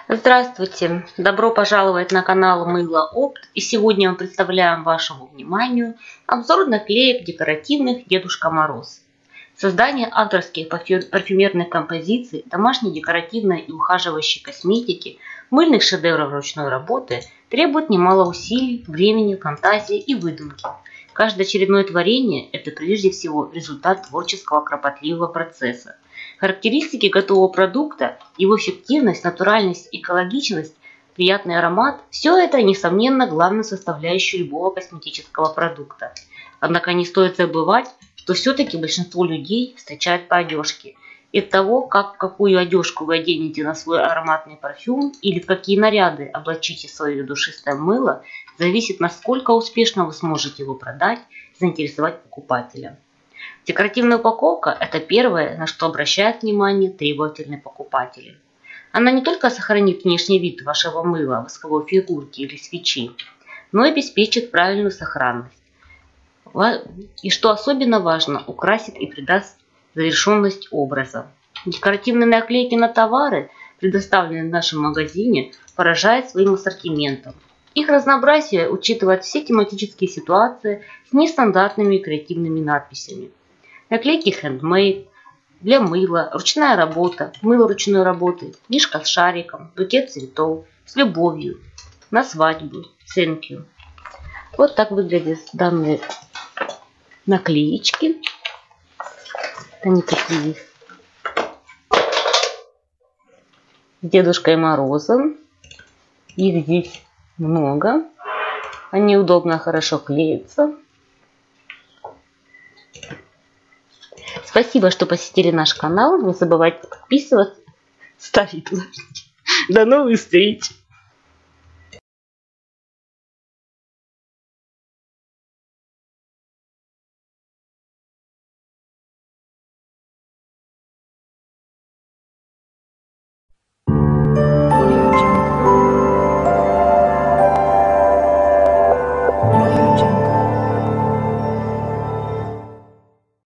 Здравствуйте! Добро пожаловать на канал Мыло Опт. И сегодня мы представляем вашему вниманию обзор наклеек декоративных Дедушка Мороз. Создание авторских парфюмерных композиций, домашней декоративной и ухаживающей косметики, мыльных шедевров ручной работы требует немало усилий, времени, фантазии и выдумки. Каждое очередное творение – это прежде всего результат творческого кропотливого процесса. Характеристики готового продукта, его эффективность, натуральность, экологичность, приятный аромат – все это, несомненно, главная составляющая любого косметического продукта. Однако не стоит забывать, что все-таки большинство людей встречают по одежке. И от того, в какую одежку вы оденете на свой ароматный парфюм или в какие наряды облачите свое душистое мыло, зависит, насколько успешно вы сможете его продать и заинтересовать покупателя. Декоративная упаковка – это первое, на что обращают внимание требовательные покупатели. Она не только сохранит внешний вид вашего мыла, восковой фигурки или свечи, но и обеспечит правильную сохранность. И что особенно важно, украсит и придаст завершенность образа. Декоративные наклейки на товары, предоставленные в нашем магазине, поражают своим ассортиментом. Их разнообразие учитывает все тематические ситуации с нестандартными креативными надписями. Наклейки handmade, для мыла, ручная работа, мыло ручной работы, книжка с шариком, букет цветов, с любовью, на свадьбу, thank you. Вот так выглядят данные наклеечки. Они такие с Дедушкой Морозом. Их здесь много. Они удобно, хорошо клеятся. Спасибо, что посетили наш канал. Не забывайте подписываться, ставить лайки. До новых встреч!